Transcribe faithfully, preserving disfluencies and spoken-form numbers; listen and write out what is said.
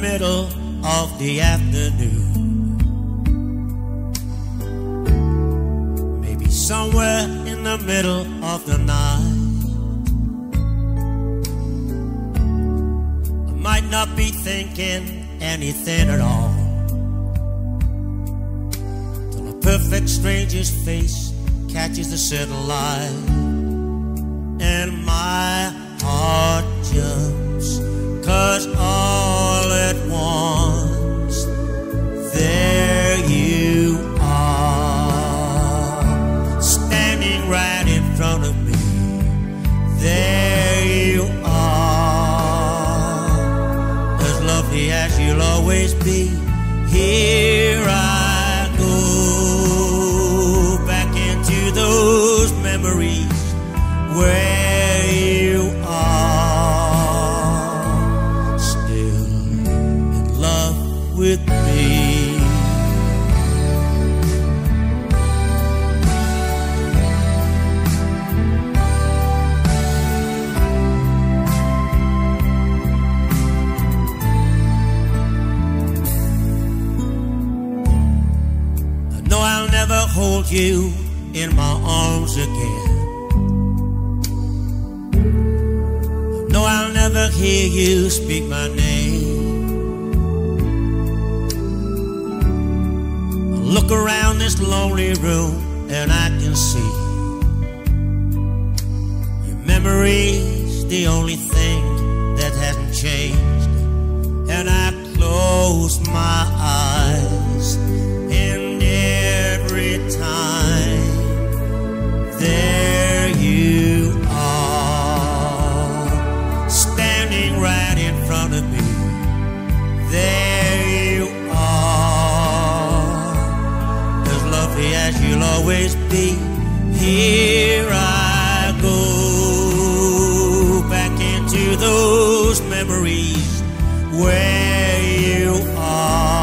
middle of the afternoon. Maybe somewhere in the middle of the night, I might not be thinking anything at all, till a perfect stranger's face catches the certain light, and my heart jumps, 'cause all at once there you are, standing right in front of me. There you are, as lovely as you'll always be. Here I go back into those memories where you are, still in love with me. I know I'll never hold you in my arms again. No, I'll never hear you speak my name. I look around this lonely room and I can see your memory's the only thing that hasn't changed. And I close my eyes, and every time there you are, standing right in front of me. There you are, as lovely as you'll always be. Here I go back into those memories where you are.